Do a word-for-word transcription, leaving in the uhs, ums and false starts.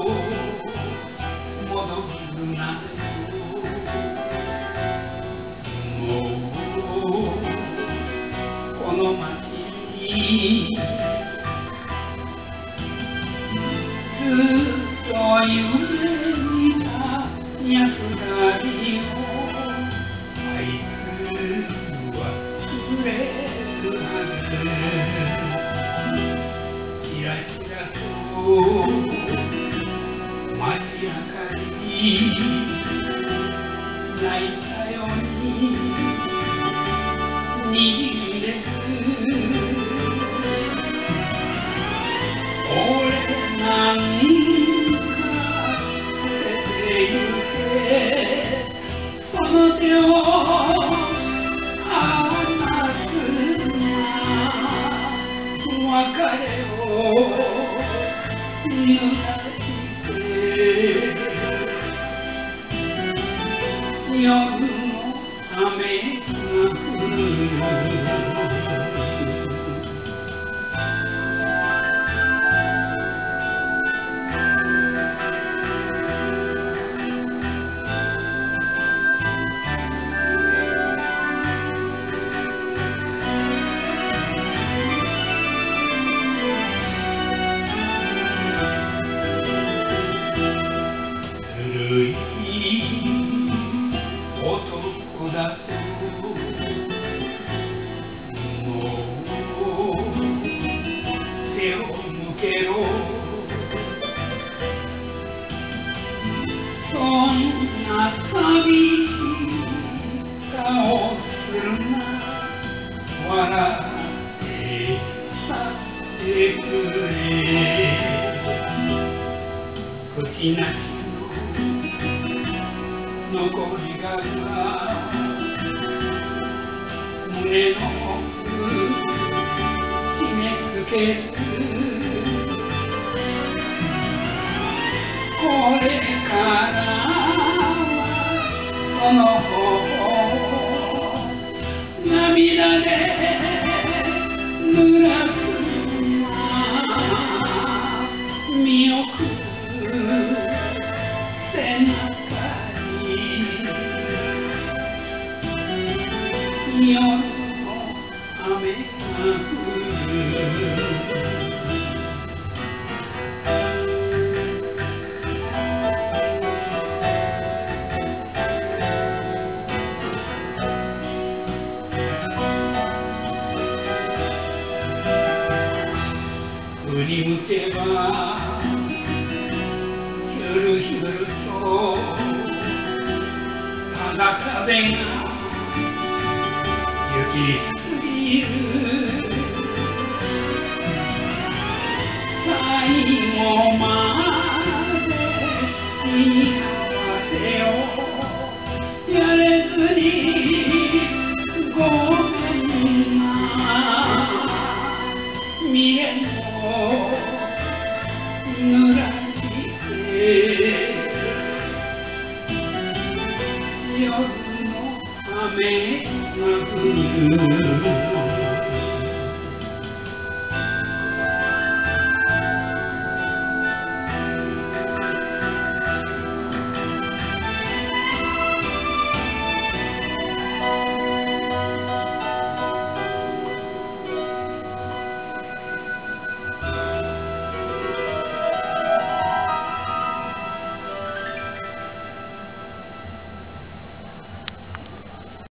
戻るなよ。もうこの街にずっと夢見た安らぎをあいつはくれるはず。ちらちらと街明かり泣いたようににじんでく。俺なんか捨ててゆけ。その手を離すな。別れを濡らして夜の雨が降る。古い男だともう背を向けろ。そんな寂しい顔するな。笑って去ってくれ。口なし残りが胸の奥締め付ける。これからその頬を涙で濡らすな。見送る背中夜の雨が降る。振り向けばひゅるひゅるとただ風が行き過ぎる。最後まで幸せをやれずにごめんな。未練を濡らして夜の雨が降る。